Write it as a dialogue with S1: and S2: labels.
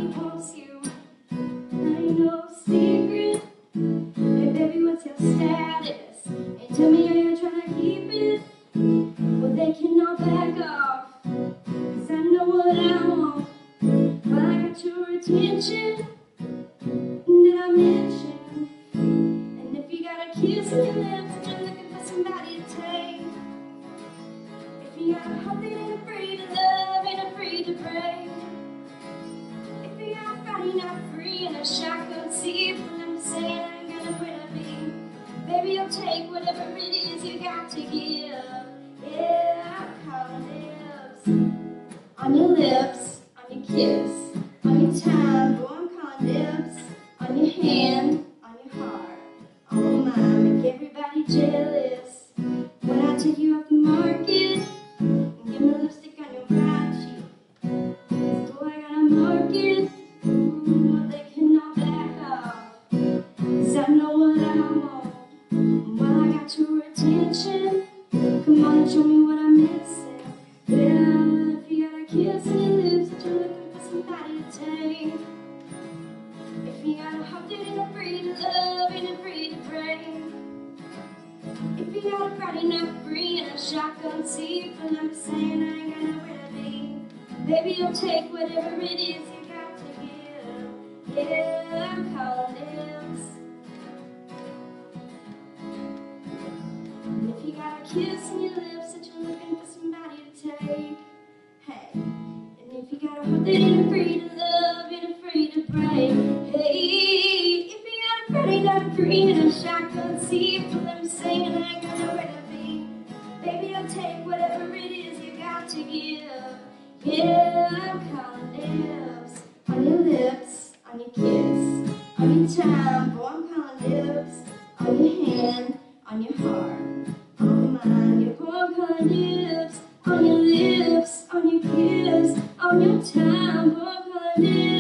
S1: wants you. Ain't no secret. Hey baby, what's your status? And tell me how you're trying to keep it. Well, they cannot back off, 'cause I know what I want. Well, I got your attention. Did I mention? And if you got a kiss on your lips and you're looking for somebody to take, if you got a heart that ain't afraid to love, ain't afraid to break, if you got a body not free and a shotgun seat, well, I'm saying I ain't got nowhere to be. Baby, I'll take whatever it is you got to give. Yeah, I'm calling dibs on your lips, on your kiss, on your time. Boy, I'm calling dibs on your hand, on your heart, on mine. Make everybody jealous when I take you off the market and give me lipstick on your brown cheek. 'Cause boy, I got a market. Ooh, they cannot back off, 'cause I know what I want. Well, I got your attention. Come on and show me what I'm missing. Yeah, if you got a kiss on your lips that you're looking for somebody to take, if you got a heart that ain't afraid to love, ain't afraid to break, if you got a body not free and a shotgun seat, well, I'm saying I ain't got nowhere to be. Baby, I'll take whatever it is you got to give. Yeah, I'm calling dibs. And if you got a kiss on your lips that you're looking for somebody to take, hey. And if you got a heart that ain't afraid to love, ain't afraid to break, hey. If you got a body not free and a shotgun seat, well, I'm saying I ain't got nowhere to be. Baby, I'll take whatever it is you got to give. Yeah, I'm calling dibs on your lips, on your kiss, on your time. Boy, I'm calling dibs on your hand, on your heart, on mine. Yeah, boy, I'm calling dibs on your lips, on your kiss, on your time. Boy, I'm calling dibs.